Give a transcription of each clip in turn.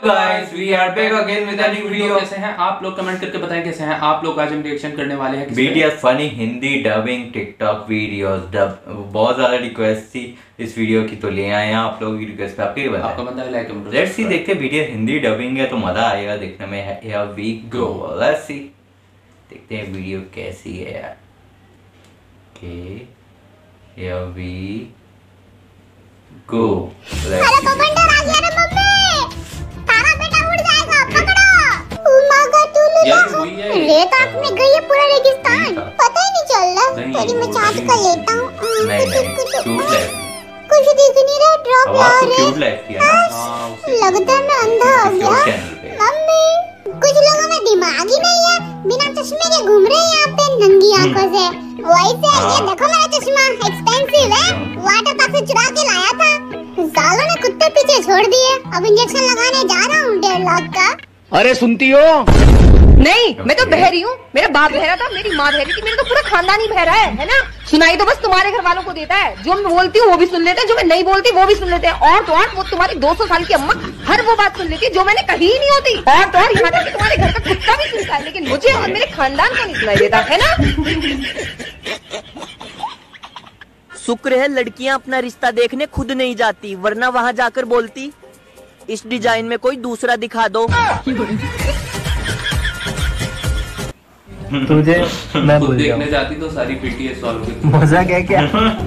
Guys, we are back again with a new video. कैसे हैं आप लोग? कमेंट करके बताएं कैसे हैं आप लोग। आज हम रिएक्शन करने वाले हैं BTS funny Hindi dubbing TikTok videos. बहुत ज्यादा रिक्वेस्ट थी इस वीडियो की, तो ले आए हैं आप लोग की रिक्वेस्ट पे। आपके बताएं, आपका बंदा लाइक कमेंट। लेट्स सी, देखते हैं BTS हिंदी डबिंग है तो मजा आएगा देखने में। Here we go, let's see, देखते हैं वीडियो कैसी है यार। Okay, here we go. रेत में गई है पूरा रेगिस्तान, पता ही नहीं चल रहा। तेरी मैं चार्ज कर लेता हूँ। कुछ दिख नहीं रहा, ड्रॉप ला रहे। लगता है मैं अंधा हो गया। मम्मी, कुछ लोगों में दिमाग ही नहीं है, बिना चश्मे के घूम रहे हैं यहाँ पे नंगी आंखों से। वैसे ये देखो मेरा चश्मा एक्सपेंसिव है, वाटर पार्क से चुरा के लाया था। सालों ने कुत्ते पीछे छोड़ दिए, अब इंजेक्शन लगाने जा रहा हूँ 1.5 लाख का। अरे सुनती हो? नहीं, मैं तो बहरी हूँ। मेरा बाप बहरा था, मेरी माँ बहरी थी, मेरा तो पूरा खानदान ही बहरा है ना। सुनाई तो बस तुम्हारे घर वालों को देता है। जो मैं बोलती हूँ वो भी सुन लेते हैं, जो मैं नहीं बोलती वो भी सुन लेते हैं। और तो और वो तुम्हारी 200 साल की अम्मा हर वो बात सुन लेती है जो मैंने कही ही नहीं होती। और तो और यहाँ तक कि तुम्हारे घर का कुत्ता भी सुनता है, लेकिन मुझे और मेरे खानदान को नहीं सुनाई देता है ना। शुक्र है लड़कियाँ अपना रिश्ता देखने खुद नहीं जाती, वरना वहाँ जाकर बोलती इस डिजाइन में कोई दूसरा दिखा दो। तुझे मैं खुद देखने जाती तो सारी BTS सॉल्व होती। मजा क्या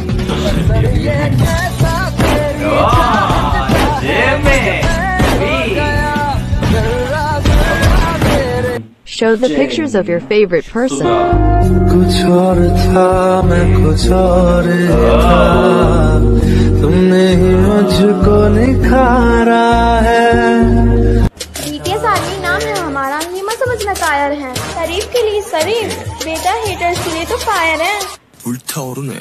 Show the pictures of your favorite person. कुछ और था, मैं कुछ और था, तुमने ही मुझको निखारा है। BTS आर्मी नाम है हमारा, ये मत समझना कायर है। शरीफ के लिए शरीफ, बेटा हेटर्स के लिए तो फायर है। 불타오르네।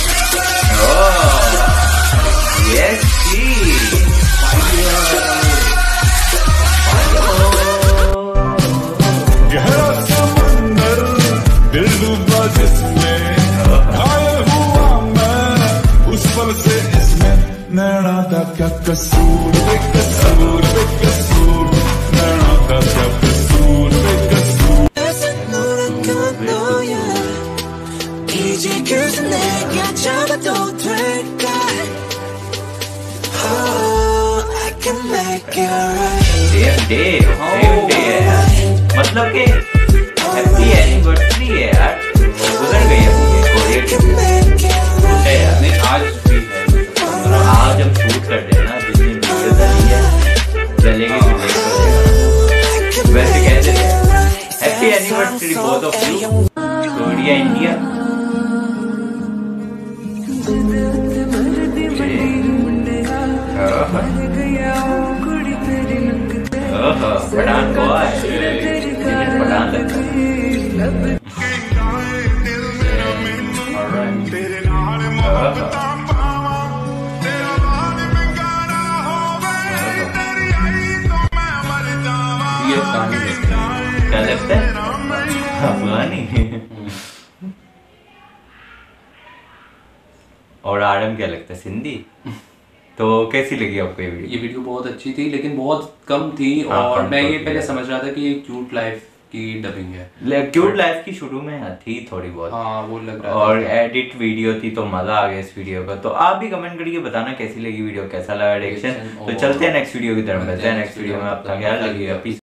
गहरा समंदर दिल डूबा जिसमें, घायल हुआ मैं उस पल से इसमें। नैना का क्या कसूर, बेकसूर बेकसूर, नैना का क्या कसूर बेकसूर। मतलब कि हैप्पी एनिवर्सरी है यार, गुजर गई है यार। आज भी है, आज हम शूट कर रहे हैं ना, जितनी वीडियो डली है डलेगी वैसे कहते थे happy anniversary both of you. Korea India Pathan boy, Pathan लगता है। क्या लगता है अफगानी? और आरएम क्या लगता है सिंधी? तो कैसी लगी आपको ये वीडियो? ये वीडियो बहुत अच्छी थी लेकिन बहुत कम थी। और मैं ये पहले समझ रहा था कि ये क्यूट लाइफ की डबिंग है। क्यूट लाइफ की शुरू में थी थोड़ी बहुत, हाँ वो लग रहा और एडिट वीडियो थी तो मजा आ गया इस वीडियो का। तो आप भी कमेंट करके बताना कैसी लगी वीडियो, कैसा लगा रिएक्शन। तो चलते हैं नेक्स्ट वीडियो की तरफ, मिलते हैं नेक्स्ट वीडियो में। आपका ख्याल रखिएगा।